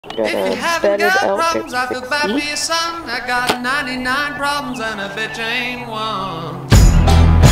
Got If you a haven't bedded got problems, I feel bad for L660. your son. I got 99 problems and a bitch ain't one.